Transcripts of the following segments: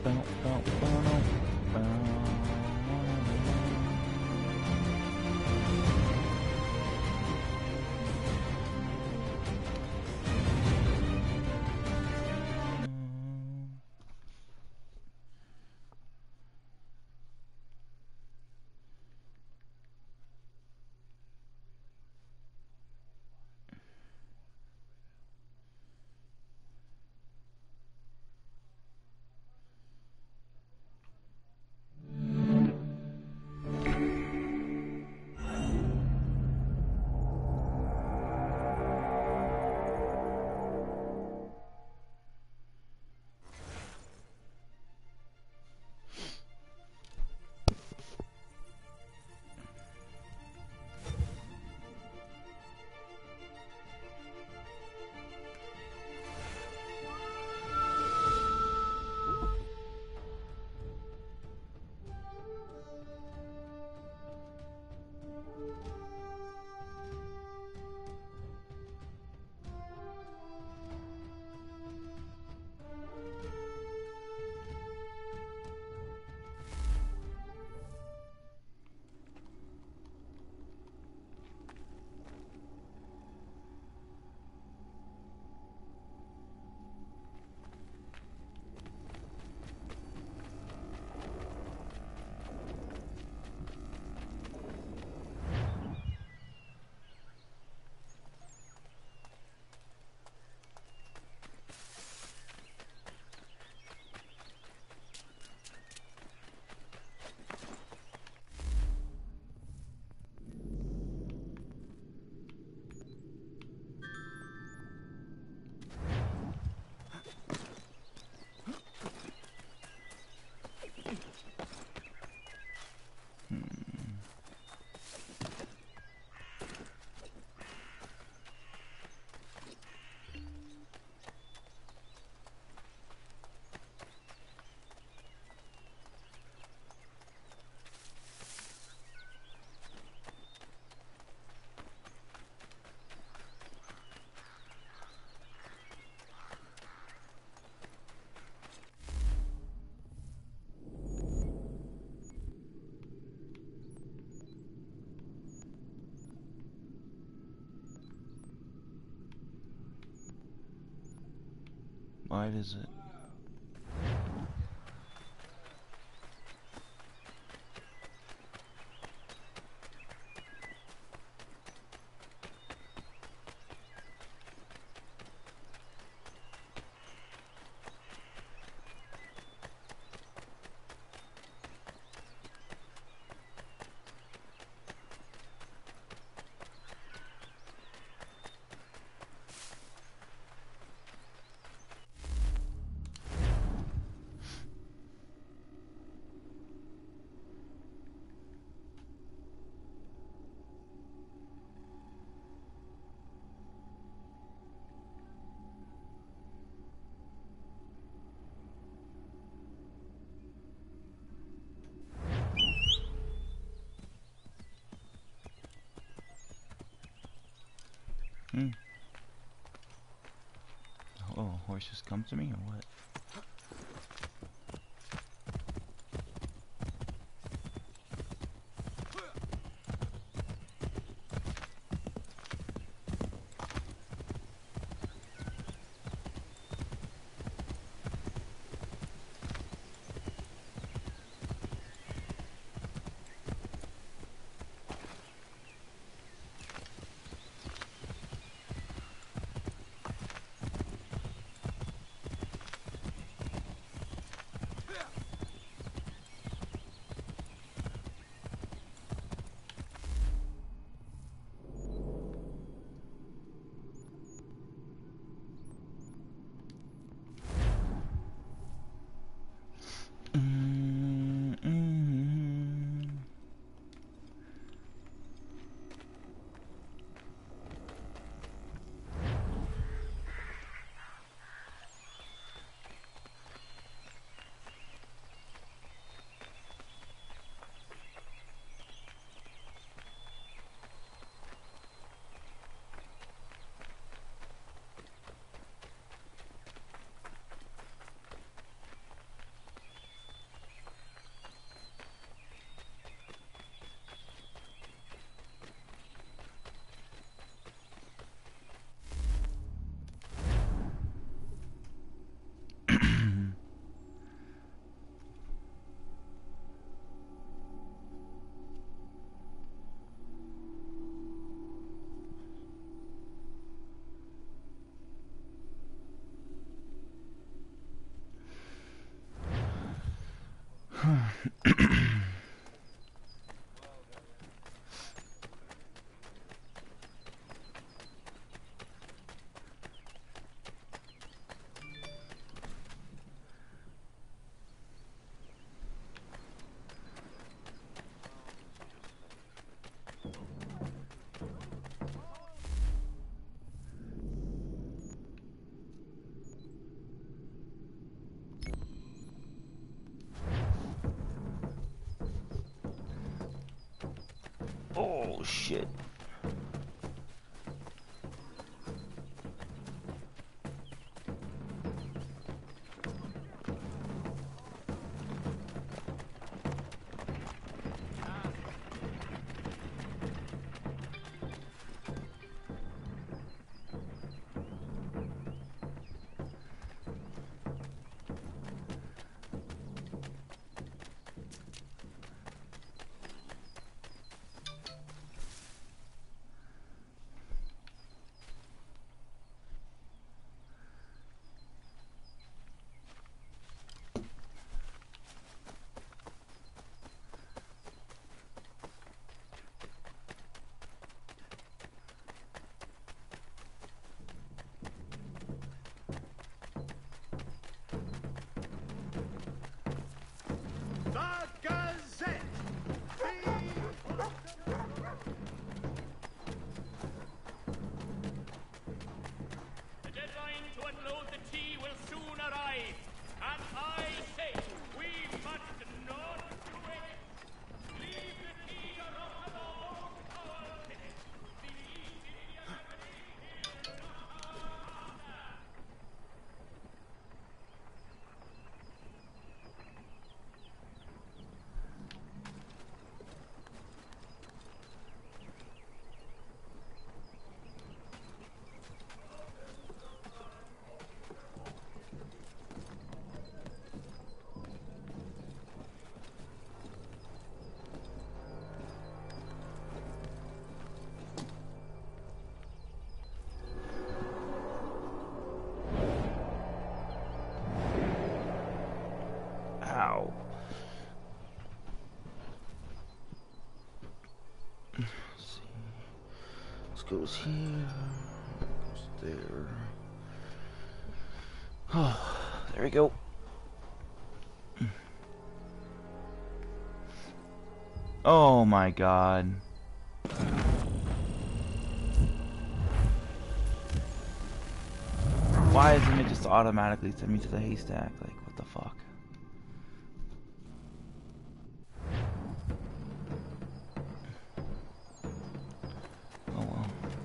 wide is it? Oh, horse just come to me or what? Oh shit. Ow. Let's see. This goes here. Goes there. Oh, there we go. Oh my god. Why doesn't it just automatically send me to the haystack? Like, what the fuck? Oh well.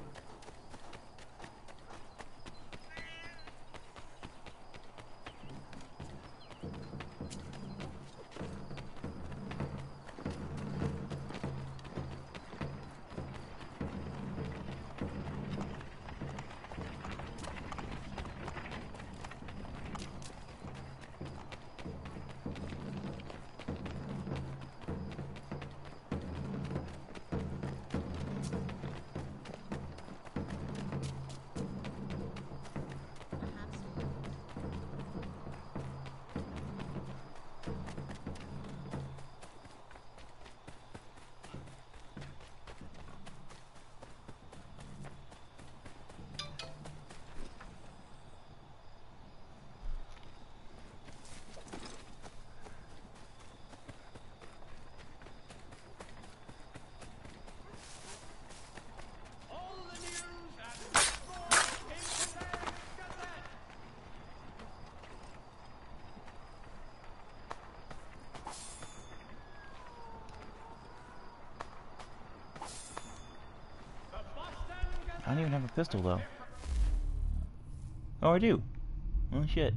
I don't even have a pistol though. Oh, I do. Oh shit.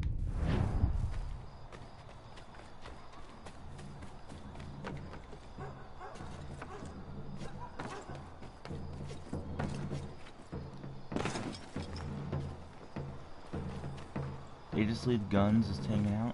They just leave guns just hanging out.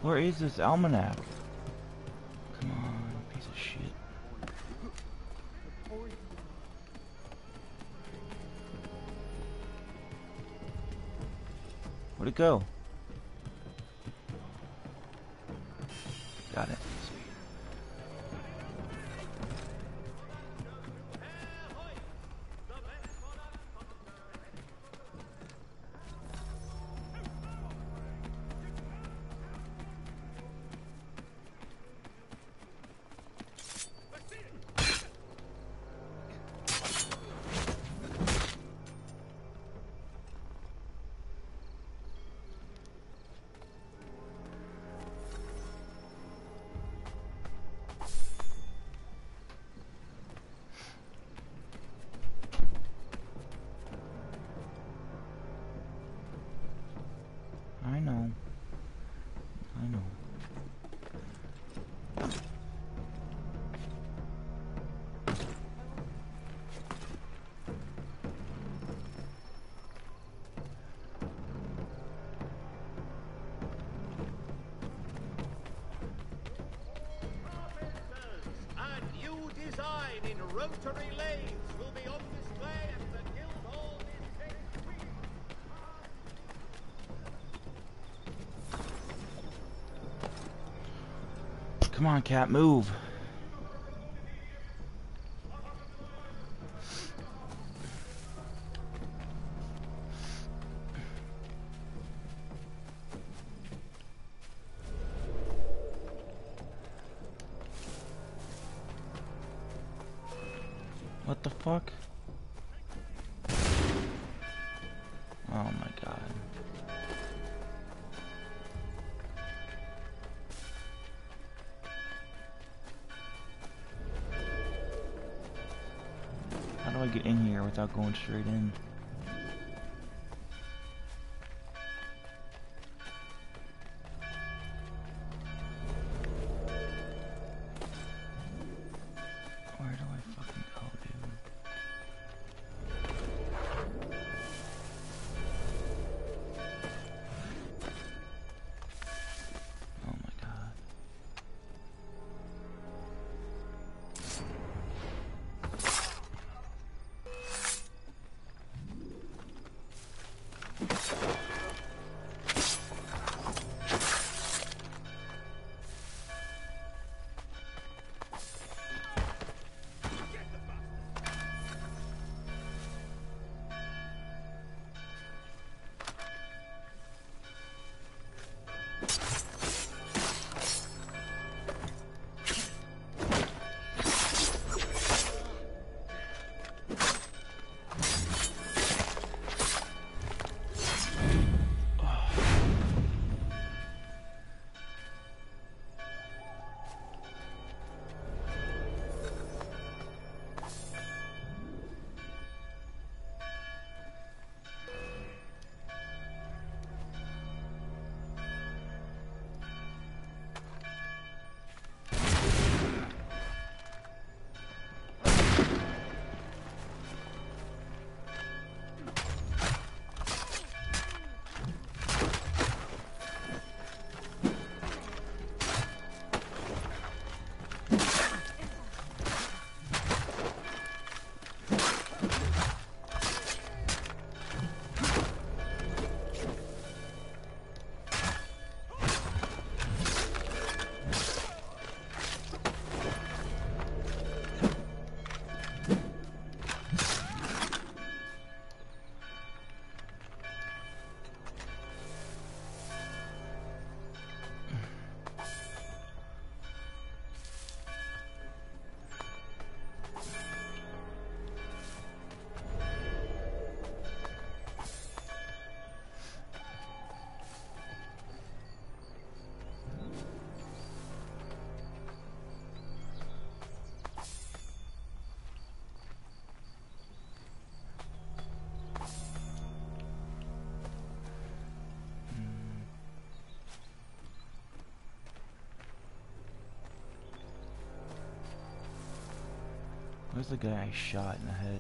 Where is this almanac? Come on, piece of shit. Where'd it go? Got it. I know. I know. A new design in rotary lathes will be on display at the Guildhall in next week. Come on, cat, move. What the fuck? Oh my god. How do I get in here without going straight in? Where do I fucking go, dude? Oh my god. Where's the guy I shot in the head?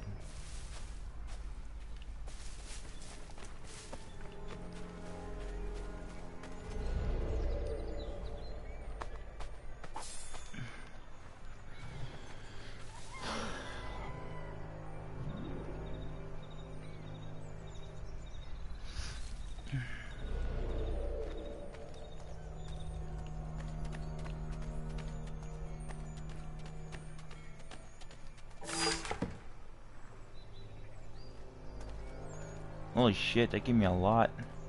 Holy shit, that gave me a lot.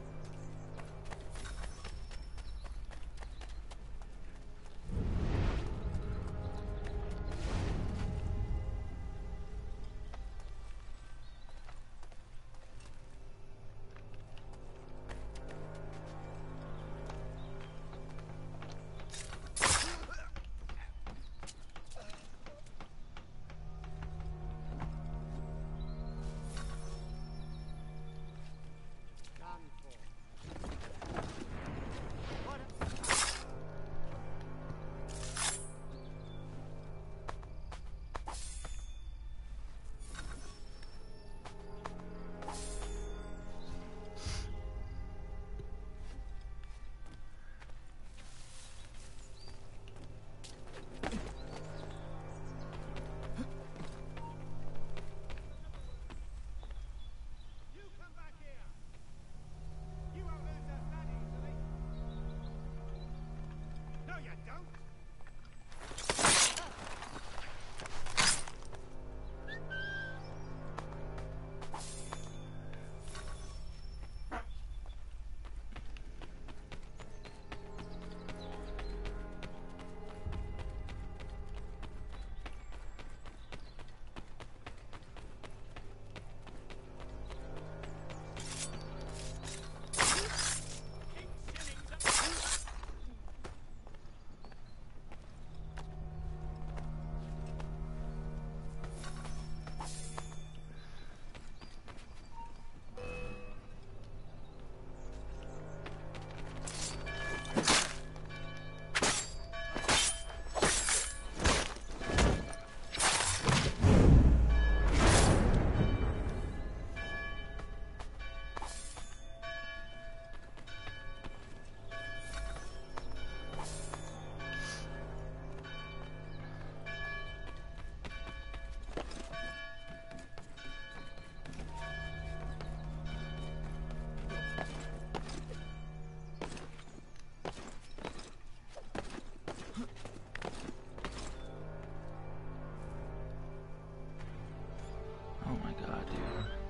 Oh my god, dude.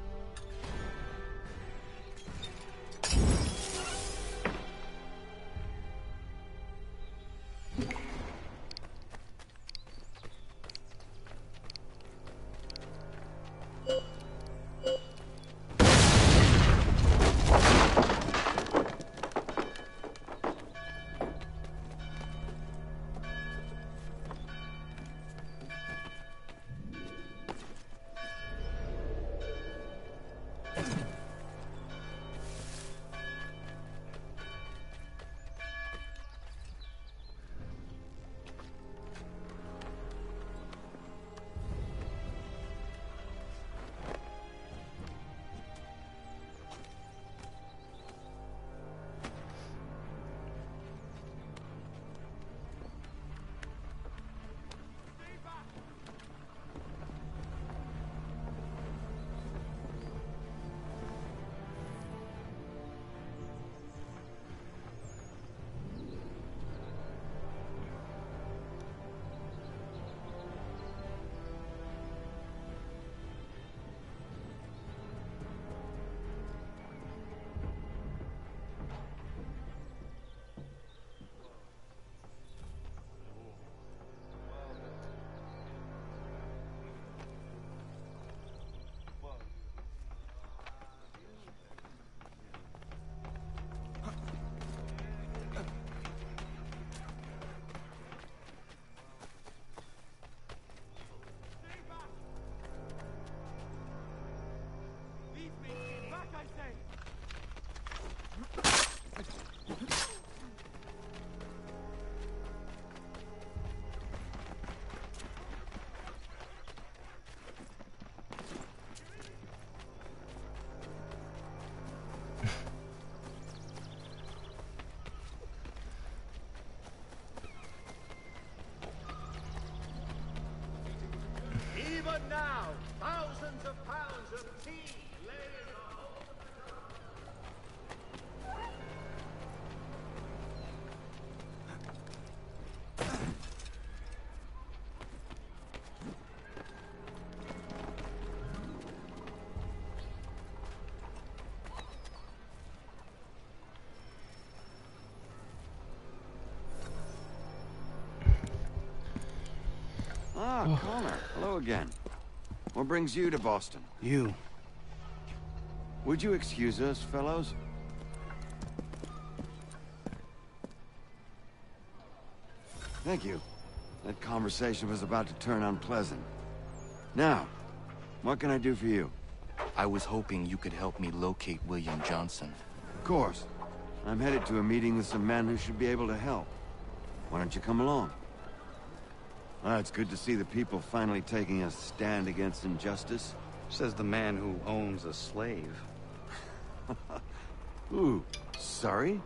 Even now, thousands of pounds of tea lay in the hold of the Ah, Connor. Hello again. What brings you to Boston? You. Would you excuse us, fellows? Thank you. That conversation was about to turn unpleasant. Now, what can I do for you? I was hoping you could help me locate William Johnson. Of course. I'm headed to a meeting with some men who should be able to help. Why don't you come along? It's good to see the people finally taking a stand against injustice. Says the man who owns a slave. Ooh, sorry?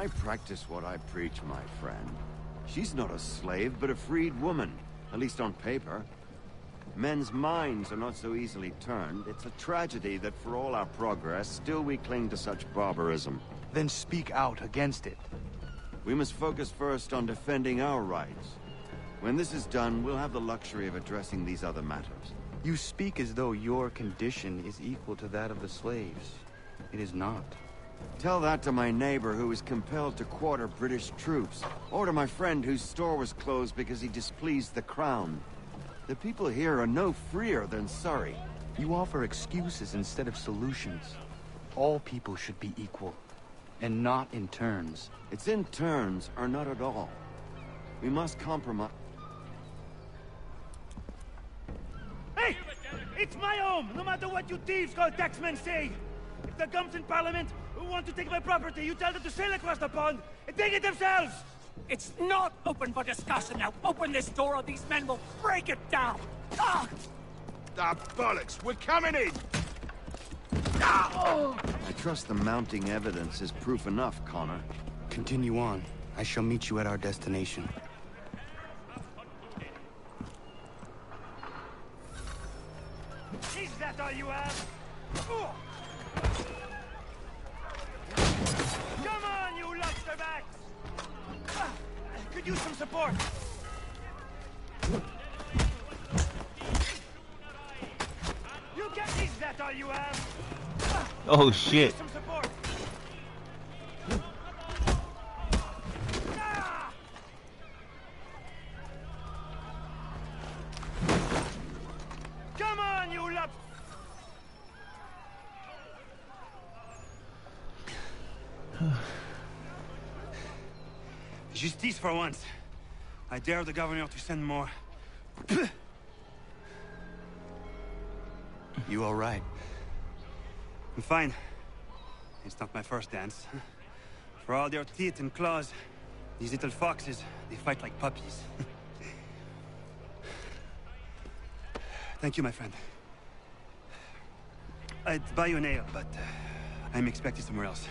I practice what I preach, my friend. She's not a slave, but a freed woman, at least on paper. Men's minds are not so easily turned. It's a tragedy that for all our progress, still we cling to such barbarism. Then speak out against it. We must focus first on defending our rights. When this is done, we'll have the luxury of addressing these other matters. You speak as though your condition is equal to that of the slaves. It is not. Tell that to my neighbor who was compelled to quarter British troops, or to my friend whose store was closed because he displeased the crown. The people here are no freer than Surrey. You offer excuses instead of solutions. All people should be equal, and not in turns. It's in turns, or not at all. We must compromise. Hey! It's my home, no matter what you thieves called taxmen say! If the gums in Parliament who want to take my property, you tell them to sail across the pond and take it themselves! It's not open for discussion now. Open this door or these men will break it down. Ah! Ah, bollocks! We're coming in! I trust the mounting evidence is proof enough, Connor. Continue on. I shall meet you at our destination. Is that all you have? Come on, you lobsterbacks! Could use some support. You get is that all you have? Oh shit. Some support. Come on, you lobster! Justice for once. I dare the governor to send more. You all right? I'm fine. It's not my first dance. For all their teeth and claws, these little foxes, they fight like puppies. Thank you, my friend. I'd buy you an ale, but I'm expected somewhere else.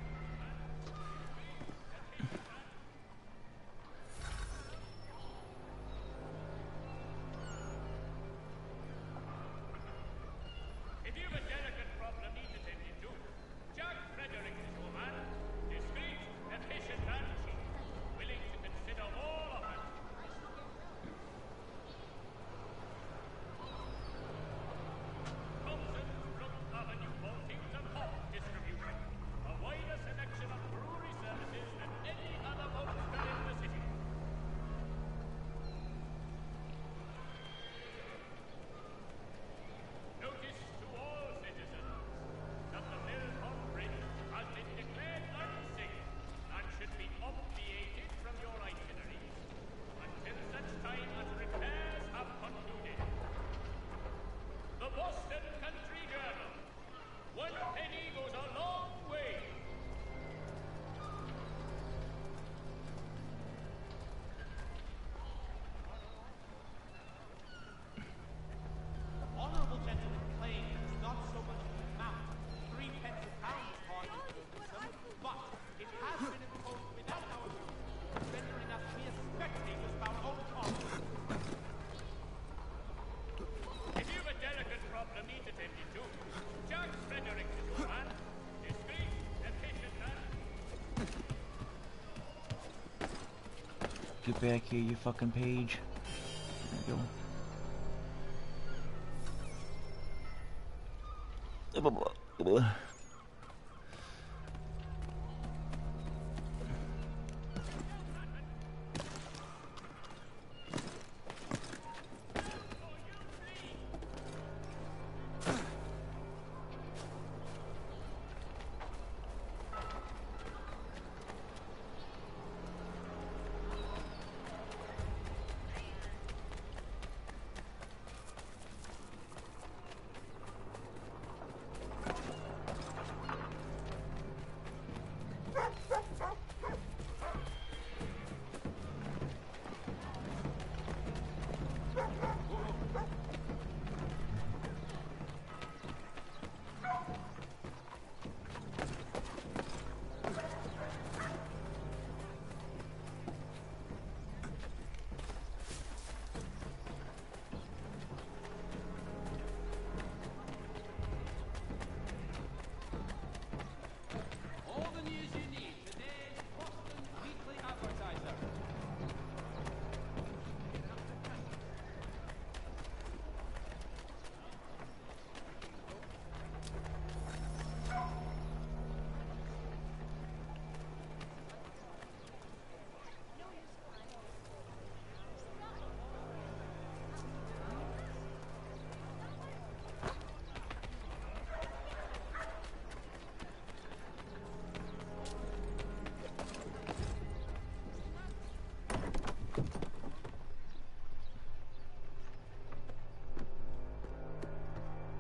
Get back here, you fucking page. There we go.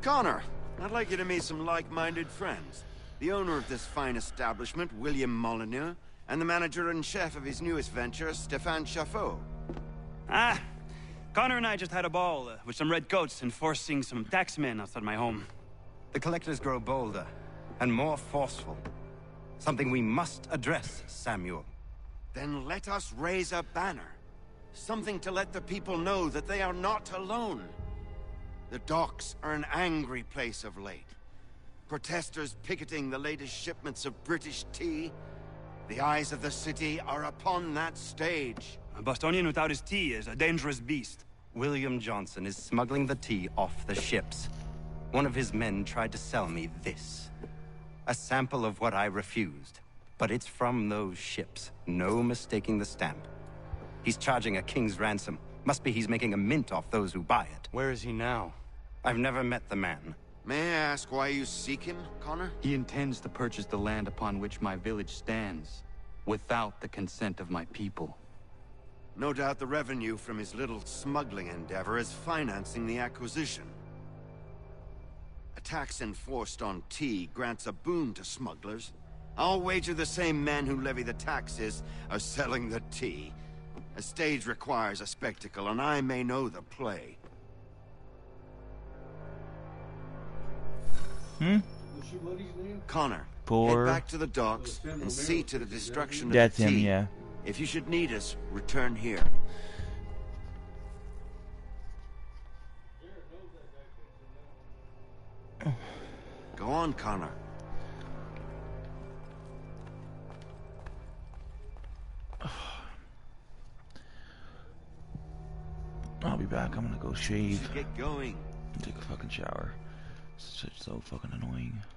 Connor, I'd like you to meet some like-minded friends. The owner of this fine establishment, William Molyneux, and the manager and chef of his newest venture, Stéphane Chaffeau. Ah, Connor and I just had a ball with some red coats enforcing some taxmen outside my home. The collectors grow bolder and more forceful. Something we must address, Samuel. Then let us raise a banner. Something to let the people know that they are not alone. The docks are an angry place of late. Protesters picketing the latest shipments of British tea. The eyes of the city are upon that stage. A Bostonian without his tea is a dangerous beast. William Johnson is smuggling the tea off the ships. One of his men tried to sell me this. A sample of what I refused. But it's from those ships. No mistaking the stamp. He's charging a king's ransom. Must be he's making a mint off those who buy it. Where is he now? I've never met the man. May I ask why you seek him, Connor? He intends to purchase the land upon which my village stands, without the consent of my people. No doubt the revenue from his little smuggling endeavor is financing the acquisition. A tax enforced on tea grants a boon to smugglers. I'll wager the same men who levy the taxes are selling the tea. A stage requires a spectacle, and I may know the play. Connor, Poor. head back to the docks and see to the destruction of That's the him, tea. yeah. If you should need us, return here. Go on, Connor. I'll be back. I'm gonna go You shave. should get going. Take a fucking shower. It's so fucking annoying.